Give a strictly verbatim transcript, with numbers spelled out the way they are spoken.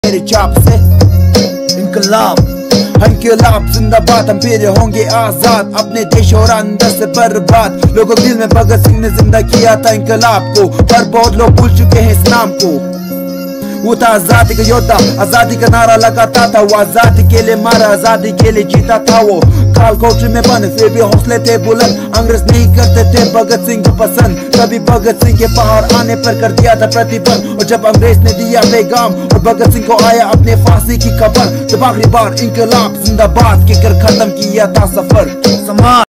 मेरे चाप से इनकलाब इनकलाब जिंदाबाद, हम फिर होंगे आजाद, अपने देश और अंदर से बर्बाद। लोगों दिल में भगत सिंह ने जिंदा किया था इनकलाब को, पर बहुत लोग भूल चुके हैं इस नाम को। वो था आजादी का योद्धा, आजादी का नारा लगाता था, वो आजादी के लिए मारा, आजादी के लिए जीता था। वो काल कोठरी में बंद फिर भी हौसले थे बुलंद, अंग्रेज नहीं करते थे भगत सिंह को पसंद। तभी भगत सिंह के पहाड़ आने पर कर दिया था प्रतिबंध, और जब अंग्रेज ने दिया पैगाम और भगत सिंह को आया अपने फांसी की खबर, जब आखिरी बार इनकलाब जिंदाबाद कहकर खत्म किया था सफर। समाज